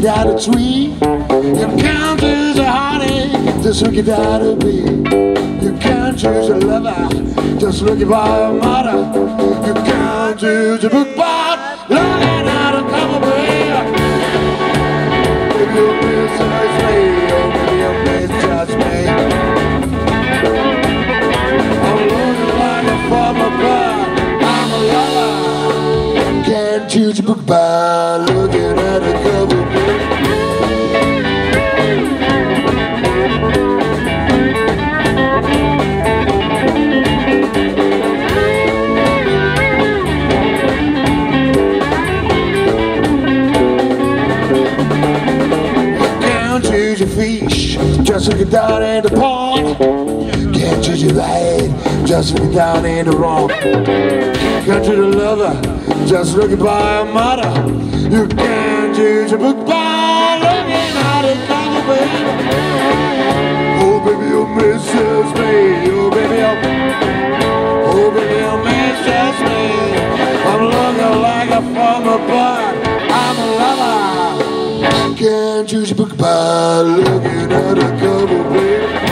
down the tree. You can't choose a heartache, just look it down to be. You can't choose a lover, just look it by a mother. You can't choose a book part, looking at a cover page. If you misjudge me, oh baby, you misjudge me. I'm looking like a farmer bird, I'm a lover. Can't choose a book by looking at a cover page. Fish, just look it down in the pond. Can't choose your right, just look it down in the wrong. Can't choose a lover, just look it by a mother. You can't choose a book by looking at a cover, baby. Oh baby, you misses me. Oh baby, you misses me. I'm looking like a farmer, but I'm a lover. Can't choose a book by looking at a cover, baby.